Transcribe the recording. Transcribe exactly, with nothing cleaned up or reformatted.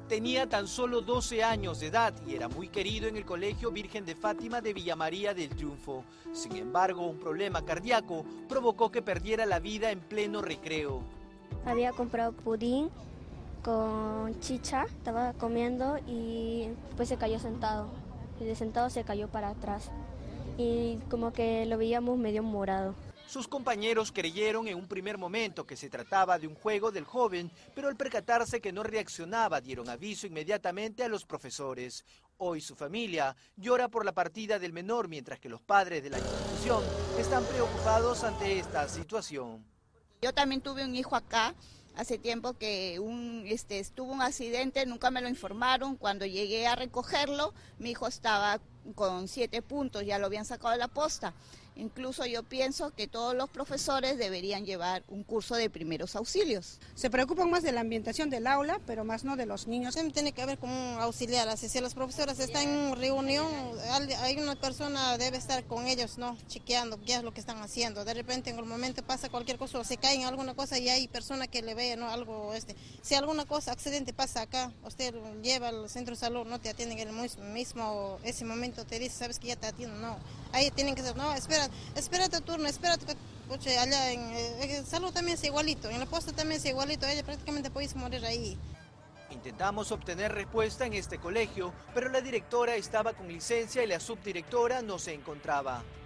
Tenía tan solo doce años de edad y era muy querido en el Colegio Virgen de Fátima de Villa María del Triunfo. Sin embargo, un problema cardíaco provocó que perdiera la vida en pleno recreo. Había comprado pudín con chicha, estaba comiendo y pues se cayó sentado. Y de sentado se cayó para atrás y como que lo veíamos medio morado. Sus compañeros creyeron en un primer momento que se trataba de un juego del joven, pero al percatarse que no reaccionaba, dieron aviso inmediatamente a los profesores. Hoy su familia llora por la partida del menor, mientras que los padres de la institución están preocupados ante esta situación. Yo también tuve un hijo acá, hace tiempo que un, este, tuvo un accidente, nunca me lo informaron. Cuando llegué a recogerlo, mi hijo estaba con siete puntos, ya lo habían sacado de la posta. Incluso yo pienso que todos los profesores deberían llevar un curso de primeros auxilios. Se preocupan más de la ambientación del aula, pero más no de los niños. Tiene que haber como un auxiliar, así si los profesores están en reunión, hay una persona debe estar con ellos, ¿no? Chequeando qué es lo que están haciendo. De repente en el momento pasa cualquier cosa o se cae en alguna cosa y hay persona que le ve, ¿no? Algo este. Si alguna cosa, accidente pasa acá, usted lleva al centro de salud, no te atienden en el mismo, ese momento te dice, sabes que ya te atienden, no. Ahí tienen que ser, no, espera, espérate tu turno, espérate que, puche, allá en, en salud también es igualito, en la posta también es igualito, ella prácticamente puedes morir ahí. Intentamos obtener respuesta en este colegio, pero la directora estaba con licencia y la subdirectora no se encontraba.